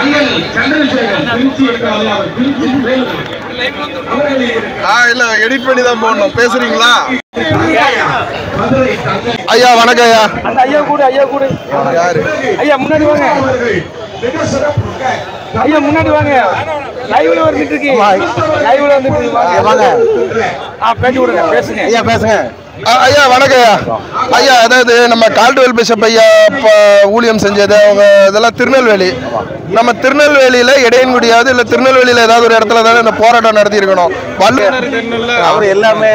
இல்ல எடிட் பண்ணி தான் போடணும். பேசுறீங்களா ஐயா? வணக்கம் ஐயா. ஐயா கூட யாரு ஐயா? முன்னாடி வாங்க ஐயா, முன்னாடி வாங்க. லைவ்ல வந்துட்டு இருக்கு, லைவ்ல வந்துட்டு வாங்க. பேட்டி விடுங்க, பேசுங்க ஐயா, பேசுங்க ஐயா. வணக்கம் ஐயா. ஐயா, அதாவது நம்ம கால்டுவெல் பிஷப் ஐயா ஊழியம் செஞ்சது அவங்க இதெல்லாம் திருநெல்வேலி. நம்ம திருநெல்வேலியில இடையன்குடியாவது இல்ல திருநெல்வேலியில ஏதாவது ஒரு இடத்துல தான் இந்த போராட்டம் நடத்தி இருக்கணும். அவர் எல்லாமே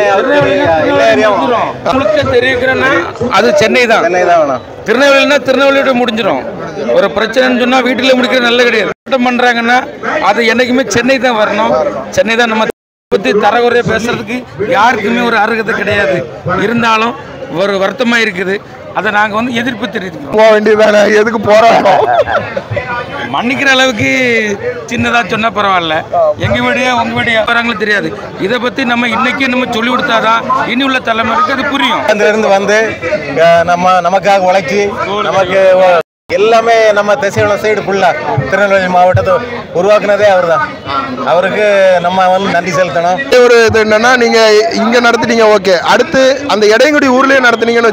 தெரிவிக்கிறேன்னா அது சென்னை தான். திருநெல்வேலினா திருநெல்வேலியோட முடிஞ்சிடும். ஒரு பிரச்சனைன்னு சொன்னா வீட்டிலே முடிக்கிற நல்ல கிடையாது. பண்றாங்கன்னா அது என்னைக்குமே சென்னை தான் வரணும். சென்னை தான். நம்ம பத்தி தரகுறையா பேசுறதுக்கு யாருக்குமே ஒரு அருகதை கிடையாது. இருந்தாலும் ஒரு வருத்தமா இருக்குது. அதை நாங்க வந்து எதிர்ப்பு தெரிவிக்கிறோம். போக வேண்டியதானே, எதுக்கு போராட்டம்? மன்னிக்கிற அளவுக்கு சின்னதா சொன்னா பரவாயில்ல. எங்க வீடியோ உங்க வீடியோ வராங்களும் தெரியாது. இதை பத்தி நம்ம இன்னைக்கு நம்ம சொல்லி கொடுத்தாதான் இனி உள்ள தலைமுறைக்கு அது புரியும். அதுல இருந்து வந்து நமக்காக உழைச்சி நமக்கு எல்லாமே நம்ம திசையோட சைடு ஃபுல்லா திருநெல்வேலி மாவட்டத்தை உருவாக்குனதே அவர் தான். அவருக்கு நம்ம வந்து நன்றி செலுத்தணும். ஒரு இது என்னன்னா, நீங்க இங்க நடத்தினீங்க, ஓகே. அடுத்து அந்த இடையங்குடி ஊர்லயே நடத்தினீங்கன்னு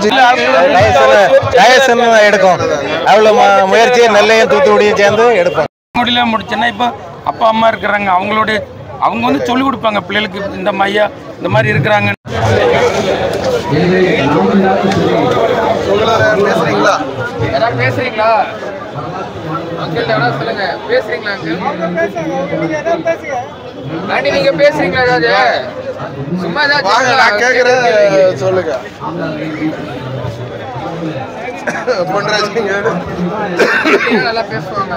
வச்சு எடுக்கும். அவ்வளவு முயற்சியை நெல்லையும் தூத்துக்குடியும் சேர்ந்து எடுப்போம். முடிச்சேன்னா இப்போ அப்பா அம்மா இருக்கிறாங்க, அவங்க வந்து சொல்லிக் கொடுப்பாங்க பிள்ளைகளுக்கு, இந்த மையா இந்த மாதிரி இருக்கிறாங்க. பேசுறீங்களா? பேசுறீங்களா அங்கிள்? எவ்வளோ சொல்லுங்க. பேசுறீங்களா அங்கிள்? நீங்க பேசுறீங்களா? ஏதாவது சும்மா நான் கேட்குறேன், சொல்லுங்க. நல்லா பேசுவாங்க.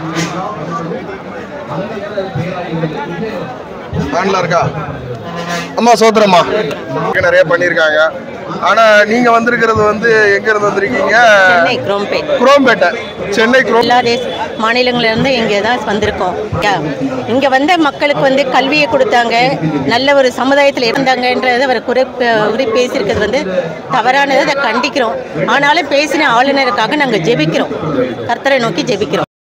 இருக்கா அம்மா? சோத்திரம்மா நிறைய பண்ணிருக்காங்க. ஆனா நீங்க வந்திருக்கிறது வந்து எங்க இருந்து வந்திருக்கீங்க? குரோம்பேட்டை, சென்னை. எல்லா மாநிலங்கள்ல இருந்து இங்கே தான் வந்திருக்கோம். இங்க வந்த மக்களுக்கு வந்து கல்வியை கொடுத்தாங்க, நல்ல ஒரு சமுதாயத்தில் இருந்தாங்கன்றதை அவர் குறி பேசியிருக்கிறது வந்து தவறானதை அதை கண்டிக்கிறோம். ஆனாலும் பேசின ஆளுநருக்காக நாங்கள் ஜெபிக்கிறோம், கர்த்தரை நோக்கி ஜெபிக்கிறோம்.